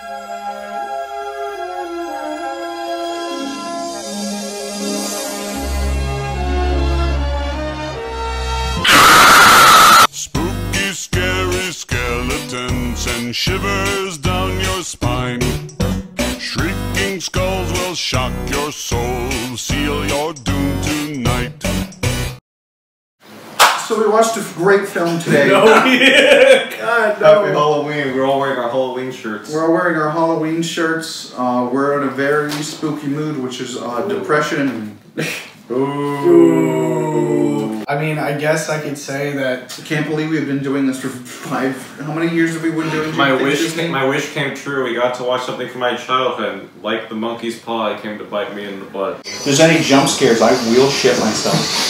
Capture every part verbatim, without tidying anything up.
Spooky, scary skeletons send shivers down your spine. Shrieking skulls will shock your soul, seal your doom tonight. So we watched a great film today. No, yeah. God, no. Happy Halloween. We're all wearing our Halloween shirts. We're all wearing our Halloween shirts. Uh, we're in a very spooky mood, which is uh, depression. Ooh. Ooh. I mean, I guess I could say that. I can't believe we've been doing this for five. How many years have we been doing? My wish, came, my wish came true. We got to watch something from my childhood. Like the monkey's paw, it came to bite me in the butt. If there's any jump scares, I will shit myself.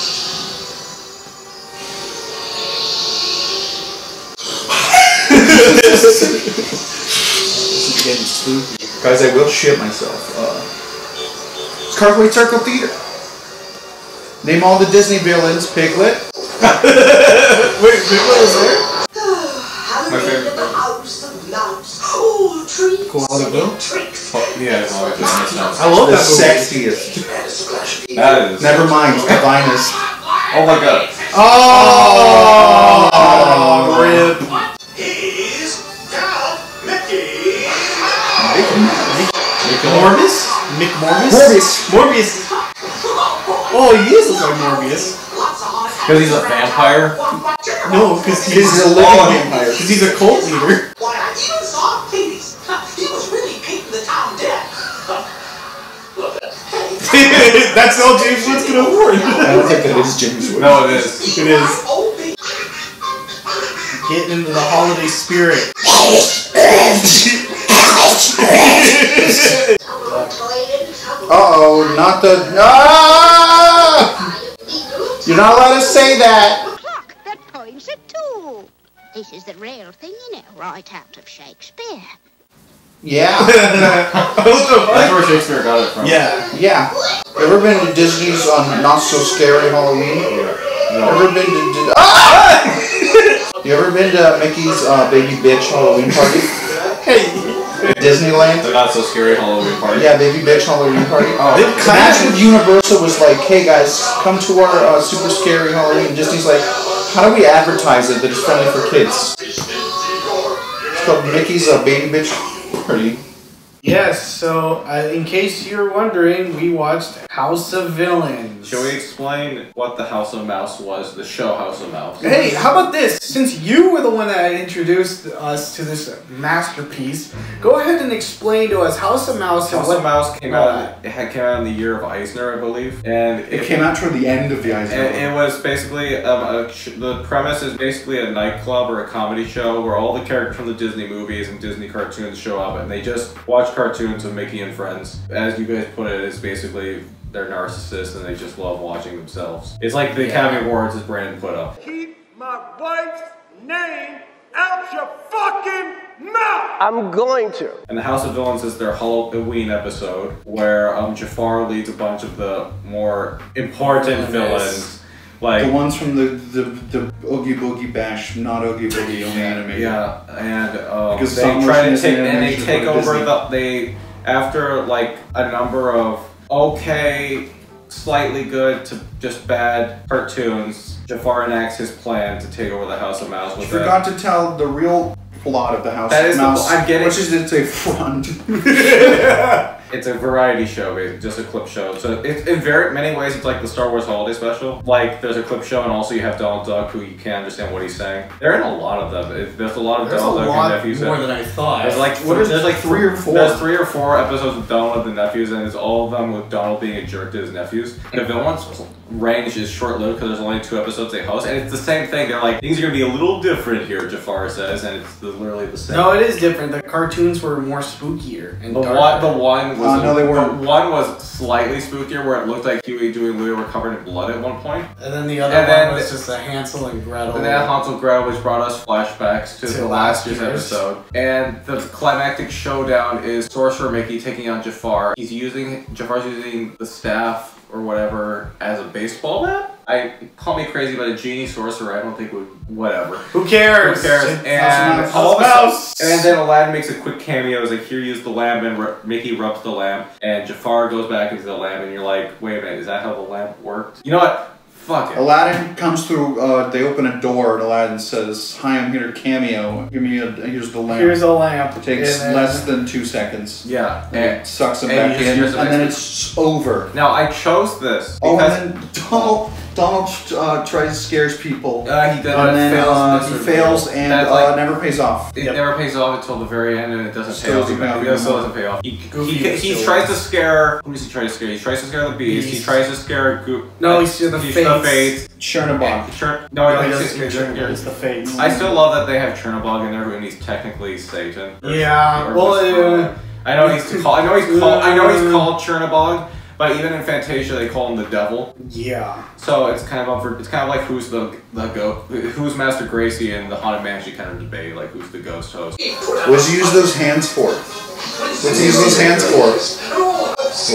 This is getting spooky. Guys, I will shit myself. Uh, It's Cartwright Circle Theater. Name all the Disney villains. Piglet. Wait, Piglet was there? My favorite. Koala Bill? Oh, yeah, no, it doesn't sound I love The that sexiest. That is. Never mind. The finest. Oh my god. Oh, oh rip. Morbius? Mick Morbius? Morbius. Morbius. Oh, he is like Morbius. Because he's a vampire? No, because he's, He's a living oh, vampire. Because he's a cult leader. Why, I even saw Hades. He was really painting the town dead. That's all James Wood's gonna award. I don't think that is James Wood. No, it is. It is. Getting into the holiday spirit. Uh-oh, not the... Ah! You're not allowed to say that! Clock that points at two. This is the real thing, you know, right out of Shakespeare. Yeah. That's where Shakespeare got it from. Yeah. Yeah. You ever been to Disney's on Not So Scary Halloween? No. Ever been to... Di ah! You ever been to Mickey's uh, Baby Bitch Halloween party? Hey. Disneyland? The not so scary Halloween party. Yeah, Baby Bitch Halloween party. Oh. Imagine if Universal was like, hey guys, come to our uh, super scary Halloween. Disney's like, how do we advertise it that it's friendly for kids? It's called Mickey's uh, Baby Bitch Party. Yes, so uh, in case you're wondering, we watched House of Villains. Shall we explain what the House of Mouse was, the show House of Mouse? Hey, how about this? Since you were the one that introduced us to this masterpiece, go ahead and explain to us House of Mouse. House what, of Mouse came out. It had came out in the year of Eisner, I believe, and it, It came out toward the end of the Eisner. It, it was basically um, a sh the premise is basically a nightclub or a comedy show where all the characters from the Disney movies and Disney cartoons show up, and they just watch cartoons of Mickey and friends. As you guys put it, it's basically they're narcissists and they just love watching themselves. It's like the Yeah. Academy Awards, as Brandon put up. Keep my wife's name out your fucking mouth! I'm going to. And the House of Villains is their Halloween episode where um, Jafar leads a bunch of the more important villains. Like the ones from the, the, the Oogie Boogie Bash, not Oogie Boogie, only animated. Yeah, and um, Because they stop try to motion take is and they animation take for over Disney. the they after like a number of okay, slightly good to just bad cartoons. Jafar enacts his plan to take over the House of Mouse with You that. forgot to tell the real plot of the House That of is the- Mouse, I'm getting- which is it's a front. It's a variety show, basically, just a clip show. So it, in very many ways, it's like the Star Wars Holiday Special. Like, there's a clip show, and also you have Donald Duck, who you can't understand what he's saying. They're in a lot of them. It, there's a lot of There's a Donald Duck lot and nephews. more in- than I thought. There's like What is there's like three or four? There's three or four episodes of Donald and the nephews, and it's all of them with Donald being a jerk to his nephews. The villains range is short-lived because there's only two episodes they host, and it's the same thing. They're like, things are gonna be a little different here, Jafar says, and it's literally the same. No, it is different. The cartoons were more spookier and The darker. one, the one was Uh, no, they weren't. The one was slightly spookier, where it looked like Huey, Dewey, and Louie were covered in blood at one point. And then the other And one then was the- just a Hansel and Gretel. And then Hansel and Gretel, which brought us flashbacks to, To the last last year's year's. episode. And the climactic showdown is Sorcerer Mickey taking on Jafar. He's using Jafar's using the staff or whatever as a baseball bat. I call me crazy, but a genie sorcerer, I don't think would. Whatever. Who cares? Who cares? It's And Mouse. all of a Mouse. sudden, and then Aladdin makes a quick cameo. Is like, here, use the lamp, and r Mickey rubs the lamp, and Jafar goes back into the lamp, and you're like, wait a minute, is that how the lamp worked? You know what? Fuck it. Aladdin comes through, uh, they open a door, and Aladdin says, hi, I'm here to cameo. Give me a, here's the lamp. Here's a lamp. It takes And, uh, less than two seconds. Yeah. And it sucks him and back you just in, hear and some then extra- it's over. Now, I chose this Oh, because and then Donald, Donald uh, tries to scares people. uh, he did, and then fails, uh, he miserably. fails and That's uh, like- never pays off. It never pays off until the very end, and it doesn't Still pay off. doesn't pay off It still anymore. doesn't pay off. He, Goofy he, is he still tries to alive. scare. Who does he try to scare? He tries to scare the beast. Beast. He tries to scare Goop. No, he's the he's Fates. the Fates. Chernobog. Chern- no, No, I he don't doesn't think get Chernobog, it's the Fates. I still love that they have Chernobog in there, and he's technically Satan. Or- Yeah, or well, just- uh, I know he's called. I know he's called. I know he's called Chernobog, but even in Fantasia, they call him the devil. Yeah. So it's kind of up for, it's kind of like who's the the go who's Master Gracie in the Haunted Mansion kind of debate, like who's the ghost host. What's he use those hands for? What's he use those hands for?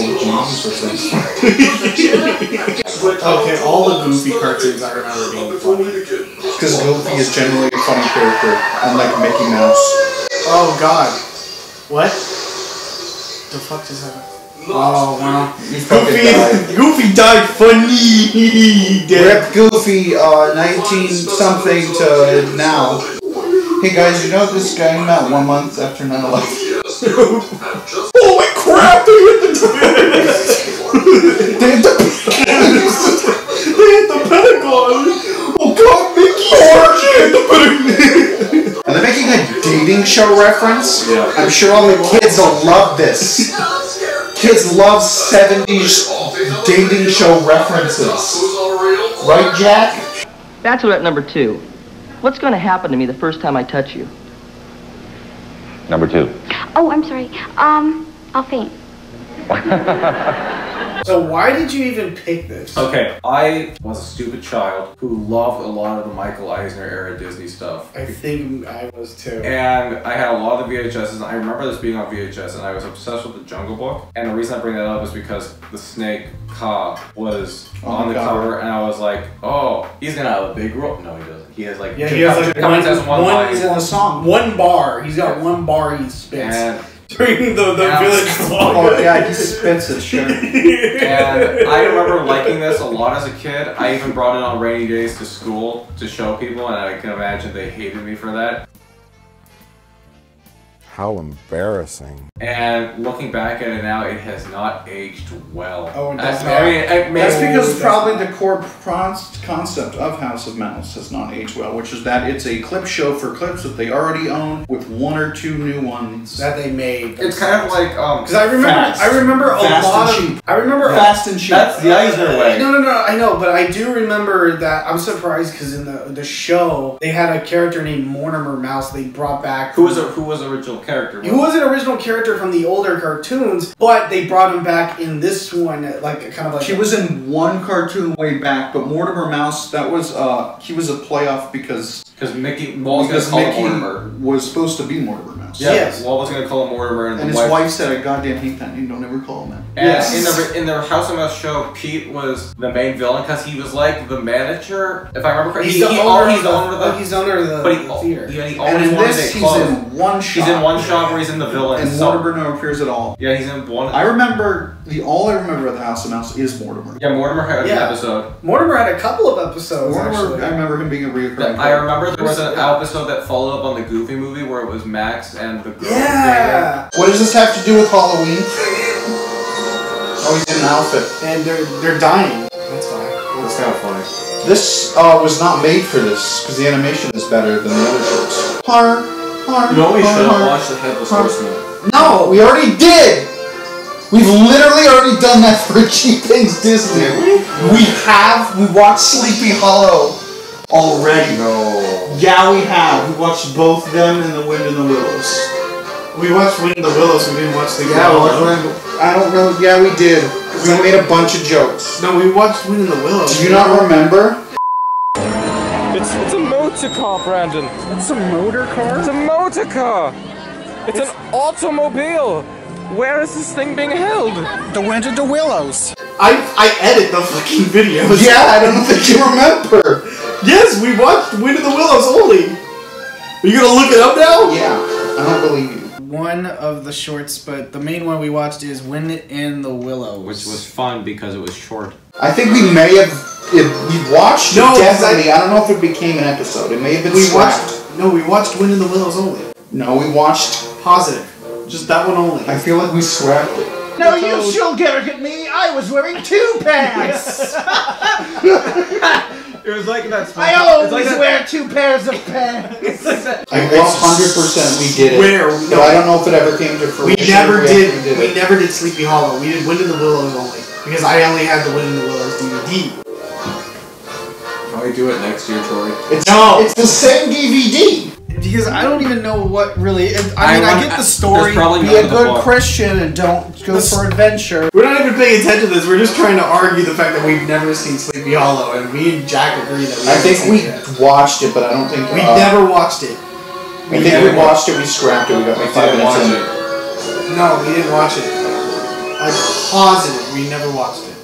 Okay, all the Goofy cartoons I remember being funny. Because Goofy is generally a funny character, unlike Mickey Mouse. Oh God. What? The fuck just happened? Oh wow. Goofy, Goofy died funny. Rip Goofy, uh, nineteen something to now. Hey guys, you know this guy came out one month after nine eleven? Holy crap! They hit the They hit the They hit the Pentagon! Oh god, Mickey! Oh shit, the Pentagon! Are they making a dating show reference? Yeah. I'm sure all the kids will love this. Kids love seventies dating show references. Right, Jack? Bachelorette number two. What's going to happen to me the first time I touch you? Number two. Oh, I'm sorry. Um, I'll faint. So why did you even pick this? Okay, I was a stupid child who loved a lot of the Michael Eisner era Disney stuff. I think I was too. And I had a lot of the V H Ses, and I remember this being on V H S, and I was obsessed with the Jungle Book. And the reason I bring that up is because the snake Ka was Oh on my the God. cover, and I was like, oh, he's gonna have a big role. No, he doesn't. He has like, Yeah, he has like one, has one, one, line. He's in the song. one bar. He's got one bar he spits And during the, the Yeah. village vlog. Oh yeah, he spits it, sure. And I remember liking this a lot as a kid. I even brought it on rainy days to school to show people, and I can imagine they hated me for that. How embarrassing. And looking back at it now, it has not aged well. Oh, it That's- does not. I mean, it may- That's because that's probably not- the core pros- concept of House of Mouse has not aged well, which is that it's a clip show for clips that they already own with one or two new ones. that they made. It's kind of like um. Because I remember, Fast. I remember a Fast lot and of. cheap. I remember Fast and cheap. That's the Eisner way. No, no, no. I know, but I do remember that. I'm surprised because in the the show they had a character named Mortimer Mouse. They brought back. Who was a who was the original character? He was an original character from the older cartoons, but they brought him back in this one, like kind of like. He was in one cartoon way back, but Mortimer Mouse, that was, uh, he was a playoff because, Because Mickey Walt was because gonna call Mickey him Mortimer. was supposed to be Mortimer Mouse. Yeah, Yes. Walt was gonna call him Mortimer, and, And the his wife said, I goddamn hate that name, don't ever call him that. And Yes. in the in the House of Mouse show, Pete was the main villain because he was like the manager, if I remember correctly. He's he, the he, owner. he's of the the, owner of the. oh, he's owner of the, but he, the theater. yeah, he And always in wanted this, it he's closed. in one shot. He's in one shot where he's in the villain. And so- Mortimer never appears at all. Yeah, he's in one. I remember, the all I remember of the House of Mouse is Mortimer. Yeah, Mortimer had Yeah. an episode. Mortimer had a couple of episodes. Mortimer, actually. I remember him being a reoccurring That- I character. remember there was an Yeah. episode that followed up on the Goofy movie where it was Max and the girl. Yeah. What does this have to do with Halloween? Oh, he's in an outfit. And they're they're dying. That's why. That's kind of funny. This uh, was not made for this, because the animation is better than the other shorts. Har, har, You know we har, should have har. watched the Headless Horseman. No, we already did! We've literally already done that for Cheap Things Disney. We have. We watched Sleepy Hollow already. No. Yeah, we have. We watched both them and The Wind in the Willows. We watched Wind in the Willows. We didn't watch the. Yeah, we watched, I don't know. Yeah, we did. We made a bunch of jokes. No, we watched Wind in the Willows. Do you not remember? It's it's a motor car, Brandon. It's a motor car. It's a motor car. It's, an automobile. Where is this thing being held? The Wind in the Willows. I I edit the fucking videos. Yeah, I don't think you remember. Yes, we watched Wind in the Willows only. Are you gonna look it up now? Yeah, I don't believe you. One of the shorts, but the main one we watched is Wind in the Willows. Which was fun because it was short. I think we may have, if we watched no, it definitely, I, I don't know if it became an episode. It may have been we scrapped. watched, No, we watched Wind in the Willows only. No, we watched... Positive. Just that one only. I feel like we scrapped it. No, you shall get at me. I was wearing two pants. It was like that. I always like wear two pairs of pants. I one hundred percent we did it. Where? No, but I don't know if it ever came to fruition. We never we did. did we it. never did Sleepy Hollow. We did Wind in the Willows only because I only had the Wind in the Willows D V D. Can we do it next year, Troy? It's, no, it's the same D V D. Because I don't even know what really. It, I mean, I, I get the story. Be a good Christian and don't go the, for adventure. We're not even paying attention to this. We're just trying to argue the fact that we've never seen Sleepy Hollow, and me and Jack agree that we. I think we it. watched it, but I don't think we uh, never watched it. We I think we watched it. We scrapped it. We got like five minutes in. It. No, we didn't watch it. I'm positive we never watched it.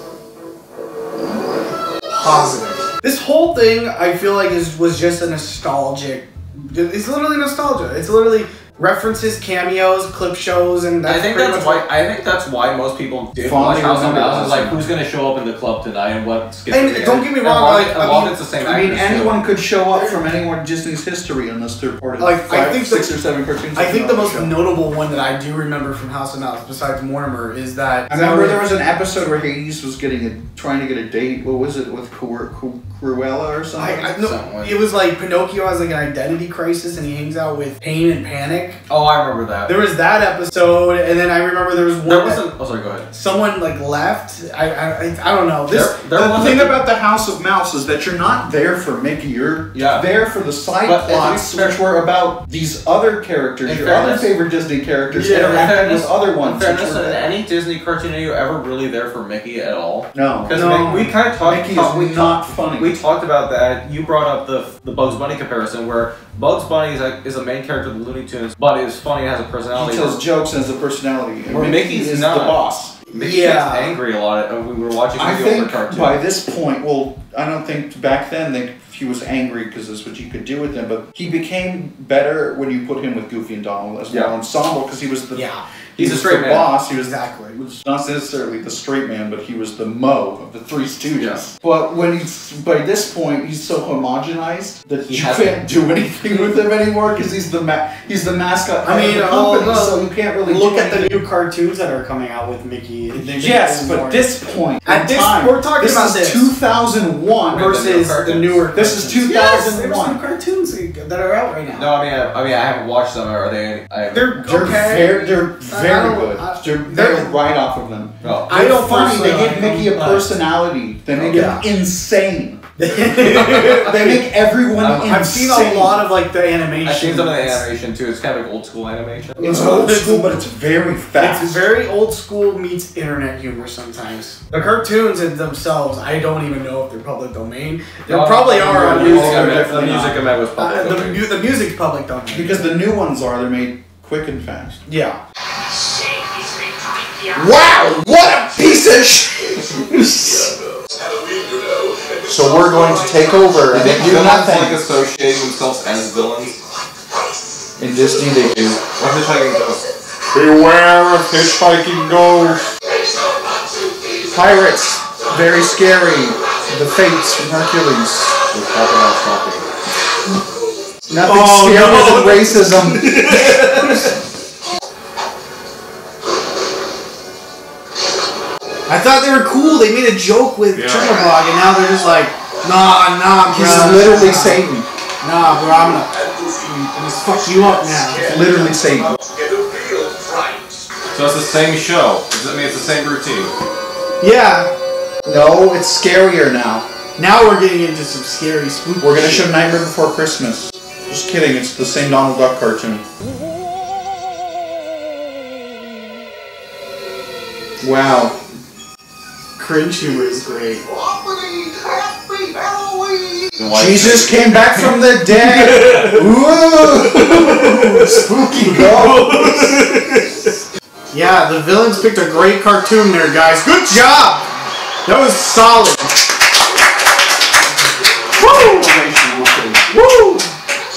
Positive. This whole thing, I feel like, is was just a nostalgic. It's literally nostalgia. It's literally references, cameos, clip shows, and that's I think pretty that's much why. I think that's why most people did Fondly watch House of remember Mouse. Is like, who's going to show up in the club tonight and what's going to And don't get me wrong, long, like, as I long mean- as it's the same I mean, actors anyone too. could show up from anywhere in Disney's history unless they're part of Like, five, I think six the, or seven cartoons. I think the most show. notable one that I do remember from House of Mouse, besides Mortimer, is that I remember there was an episode where Hades was getting a, trying to get a date. What was it with Cru- Cru- Cruella or something? I, I, no, it was like Pinocchio has like an identity crisis, and he hangs out with Pain and Panic. Oh, I remember that. There was that episode, and then I remember there was one. There wasn't. Oh, sorry. Go ahead. Someone like left. I I, I don't know. This There, there the was thing a, about the House of Mouse is that you're not there for Mickey. You're Yeah. there for the side But at plots, least- which were about these other characters, In your fairness- other favorite Disney characters, Yeah, in interacting fairness- with other ones. In which fairness, were in bad. any Disney cartoon, are you ever really there for Mickey at all? No. Because No. we kind of talked. Mickey talk, is we not talked, funny. We talked about that. You brought up the the Bugs Bunny comparison, where Bugs Bunny is a, is a main character of the Looney Tunes, but is funny and has a He personality. tells jokes and has a personality. And Where Mickey Mickey's is not. the boss. Mickey Yeah. gets angry a lot. And we were watching I video think for cartoon. by this point, well, I don't think back then they, he was angry because that's what you could do with him, but he became better when you put him with Goofy and Donald as Yeah. one ensemble because he was the Yeah. he He's a was straight the man. boss. He was Exactly. He was not necessarily the straight man, but he was the Mo of the Three Stooges. Yeah. But when he's by this point, he's so homogenized that He you has- can't do anything with him anymore because he's the ma- he's the mascot. I mean, of the oh, company, no. so you can't really Look do at the anything. new cartoons that are coming out with Mickey. They've Yes, been but more- this point At in this- time, we're talking this about is this. two thousand one versus the newer. This is cartoons. two Yes, thousand there's some one. cartoons that are out right now. No, I mean, I, I mean, I haven't watched them. Are they? I, They're They're okay. very, they're I very don't- good. I- They're, they're- they're right off of them. Oh. I don't funny. They personally give like Mickey a them, but- personality. They make Yeah. him insane. They make everyone Um, insane. I've seen a lot of like the animation. I've seen some of the animation too. It's kind of like old school animation. It's old school, but it's very fast. It's very old school meets internet humor sometimes. The cartoons in themselves, I don't even know if they're public domain. They No, probably the are on music YouTube. I meant- The definitely music not. I meant was public Uh, the, domain. mu- the music's public domain. Because the new ones are, they're made quick and fast. Yeah. Wow, what a piece of shit! So we're going to take over and They do villains like nothing. associating themselves as villains. In Disney, they do. What hitchhiking ghost? Beware of hitchhiking ghosts. Pirates, very scary. The Fates from Hercules. With crocodile stalking. Nothing Oh, scarier no. than racism. I thought they were cool. They made a joke with Yeah. Chernobog, and now they're just like, nah, nah, bro. He's literally nah. Satan. Nah, bro, I'm gonna, I'm gonna fuck you up now. Literally Satan. So it's the same show. Does that mean it's the same routine? Yeah. No, it's scarier now. Now we're getting into some scary, spooky. We're gonna shit. show Nightmare Before Christmas. Just kidding, it's the same Donald Duck cartoon. Wow. Cringe humor is great. Jesus came back from the dead! Ooh! Spooky ghost! Yeah, the villains picked a great cartoon there, guys. Good job! That was solid. Woo! Woo!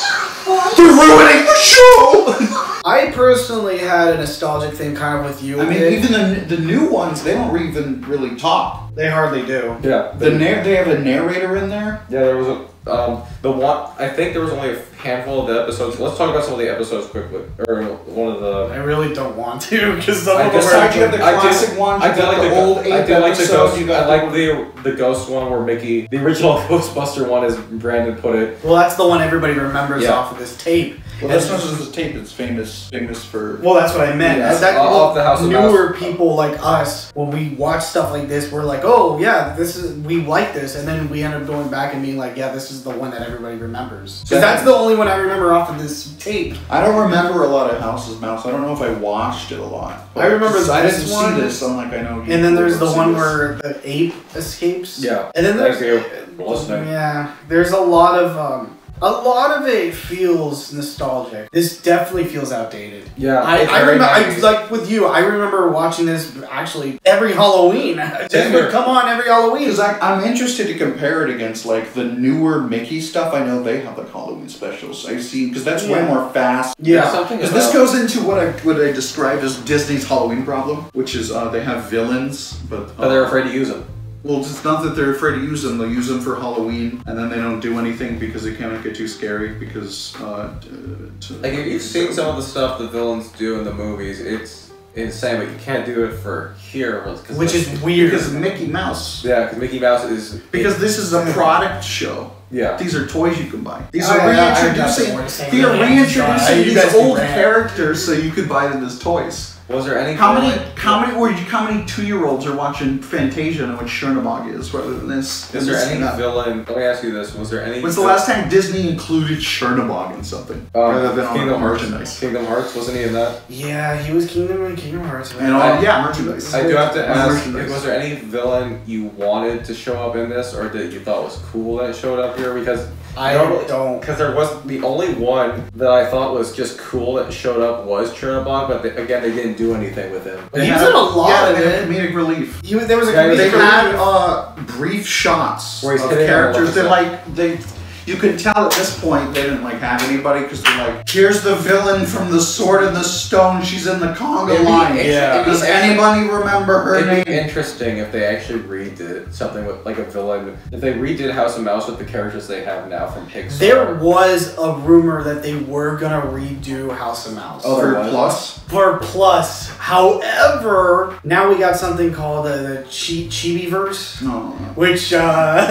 They're ruining the show! I personally had a nostalgic thing kind of with you. I mean, it. even the, the new ones, they don't even really talk. They hardly do. Yeah. The narr they have a narrator in there? Yeah, there was a, um, the one, I think there was only a handful of the episodes. Let's talk about some of the episodes quickly. Or one of the... I really don't want to, because some I of them just, are... You have the classic ones, you I did got like the old eight I did like the episodes, ghost, you got I like the, the ghost one where Mickey, the original Ghostbuster one, as Brandon put it. Well, that's the one everybody remembers Yeah. off of this tape. Well, this one is a tape that's famous, famous for... Well, that's what I meant. Yeah, that, off well, the House of newer Mouse. people like us, when we watch stuff like this, we're like, oh, yeah, this is we like this. And then we end up going back and being like, yeah, this is the one that everybody remembers. Because that's the only one I remember off of this tape. I don't remember a lot of House of Mouse. I don't know if I watched it a lot. I remember I this didn't one. see this, so I'm like, I know. And then there's the see one this. where the ape escapes. Yeah. And then there's... Thank you for listening. Yeah. There's a lot of... Um, A lot of it feels nostalgic. This definitely feels outdated. Yeah, I, it's I very remember, I, nice. like with you, I remember watching this actually every Halloween. This Same would here. come on every Halloween. Because I'm interested to compare it against like the newer Mickey stuff. I know they have like Halloween specials. I've seen because that's way Yeah. more fast. Yeah. Something Because about, this goes into what I what I described as Disney's Halloween problem, which is uh, they have villains, but uh, but they're afraid to use them. well, it's not that they're afraid to use them. They'll use them for Halloween, and then they don't do anything because they can't make it too scary. Because uh, to, Like, if you've seen some of the stuff the villains do in the movies, it's insane, but you can't do it for here. Cause Which like, is weird. because Mickey Mouse. Yeah, because Mickey Mouse is... Because this is a product show. Yeah. These are toys you can buy. These Oh, are yeah, I reintroducing. got the They are Yeah, reintroducing you these guys can old brand. characters so you could buy them as toys. Was there any... How many? villain- How many? Or how many two-year-olds are watching Fantasia and know what Chernobog is rather than this? Is there this any and that? villain... Let me ask you this. Was there any... When's the last time Disney included Chernobog in something Um, rather than on Kingdom Hearts. merchandise? Kingdom Hearts, wasn't he in that? Yeah, he was Kingdom and Kingdom Hearts. And all, I- yeah, merchandise. I do have to On ask, merchandise. was there any villain you wanted to show up in this, or that you thought was cool that showed up here? Because I normally- don't. Because there was the only one that I thought was just cool that showed up was Chernobog, but they, again, they didn't do anything with him. He was in a lot yeah, of they it. had comedic relief. He was, there was a Yeah, comedic They They had relief. uh, brief shots Where he's of hitting characters. They're everyone like they. You can tell at this point they didn't like have anybody because they're like, here's the villain from the Sword in the Stone. She's in the conga It'd be line. inter- Yeah. it'd be Does actually- anybody remember her It'd be name? interesting if they actually redid something with like a villain. If they redid House of Mouse with the characters they have now from Pixar. There was a rumor that they were gonna redo House of Mouse. Oh, there For was? plus. For Plus. However, now we got something called uh, the Chi Chibi-verse. No, no, no. Which, uh,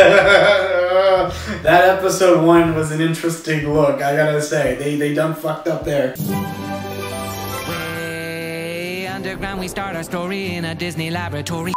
that episode one was an interesting look, I gotta say. They, they done fucked up there. Way underground, we start our story in a Disney laboratory.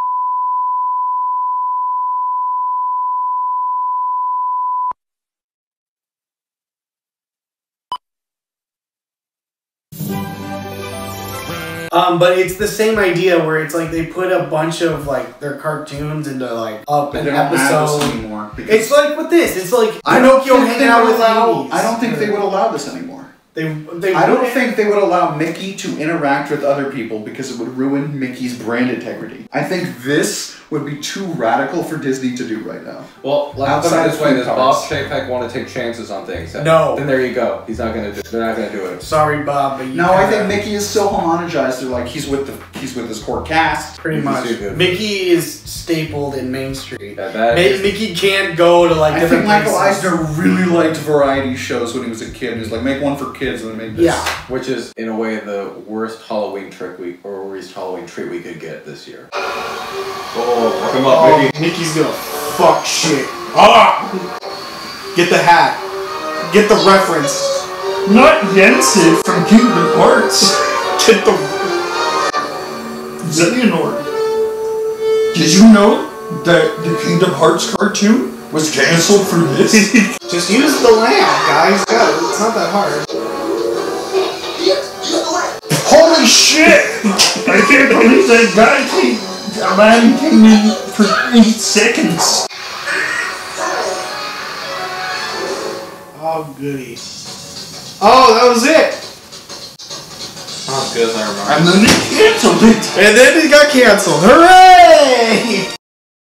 Um, but it's the same idea where it's like they put a bunch of like their cartoons into like up But an they don't have this episode. anymore. because It's like with this. It's like I don't Pinocchio think hanging they out would with allow. Hades. I don't think they would allow this anymore. They, they I don't wouldn't- think they would allow Mickey to interact with other people because it would ruin Mickey's brand integrity. I think this would be too radical for Disney to do right now. Well, let's Outside put it this of way: food does cars. Bob Chapek want to take chances on things? No. Then there you go. He's not gonna do. They're not gonna do it. Sorry, Bob, but you No, I kinda- think Mickey is so homogenized. They're like he's with the he's with his core cast. Pretty Mickey's much. too good. Mickey is stapled in Main Street. Yeah, that Ma- is- Mickey can't go to like I different think Michael places. Eisner really liked variety shows when he was a kid. He's like, make one for kids and then make this. Yeah. Which is, in a way, the worst Halloween trick we or worst Halloween treat we could get this year. Oh, come Oh, on, Mickey! Mickey's gonna fuck shit. Ah! Get the hat. Get the reference. Not Jensen from Kingdom Hearts. Get the. Xehanort. Did you know that the Kingdom Hearts cartoon was cancelled for this? Just use the lamp, guys. Yeah, it's not that hard. Holy shit! I can't believe that guy came, a man came in for eight seconds. Oh, goody. Oh, that was it. Not as good as I remember. And then they cancelled it. And then it got canceled. Hooray!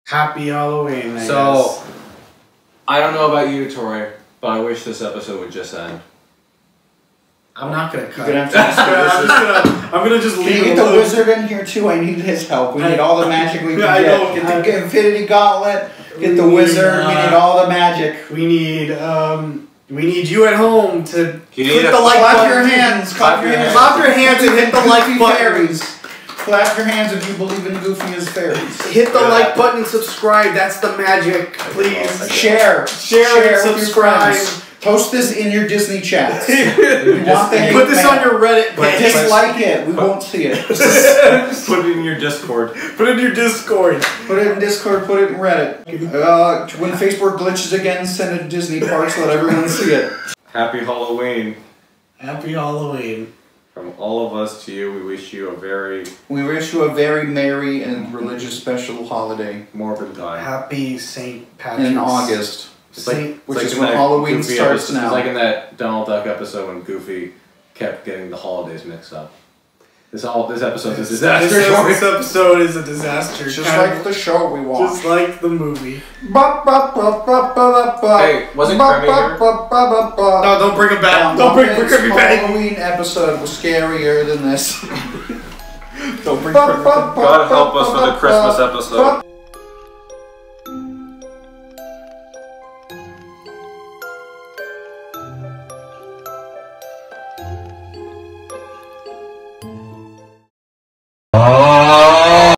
Happy Halloween. I So, guess. I don't know about you, Tori, but I wish this episode would just end. I'm not gonna cut. You're gonna it. have to I'm, just gonna, I'm gonna just Can leave you it get the alone. wizard in here too? I need his help. We need all the magic we can I get. know. Get the Infinity Gauntlet. Get We the need, wizard. we uh, need all the magic. We need um we need you at home to You click need the a- like Clap button. your hands. Clap your hands. Clap your hands and hit the like Goofy button. fairies. Clap your hands if you believe in Goofy as fairies. Hit the like button and subscribe. That's the magic. Please Share. Share, Share and with your subscribe. friends. Post this in your Disney chats. If you want the hate Put this mail. on your Reddit page. Dislike it. We won't see it. Put it in your Discord. Put it in your Discord. Put it in Discord. Put it in Reddit. Uh, when Facebook glitches again, send it to Disney Parks. Let everyone see it. Happy Halloween. Happy Halloween. From all of us to you, we wish you a very We wish you a very merry and religious special holiday morbid time. Happy Saint Patrick's. in August. It's like, Saint, it's which like is in when that Halloween Goofy starts episode, now. It's like in that Donald Duck episode when Goofy kept getting the holidays mixed up. This all this episode's a This, disaster. this, Tori. this episode is a disaster. Just Kind like of- the show we watched. Just like the movie. Ba, ba, ba, ba, ba, ba. Hey, wasn't Ba, Kremmy ba, here? ba, ba, ba, ba. No, don't bring him back. Um, Don't bring this Kremmy back. Halloween episode was scarier than this. Don't bring Ba, Kremmy ba, back. ba, God help ba, us ba, for the ba, Christmas ba. episode.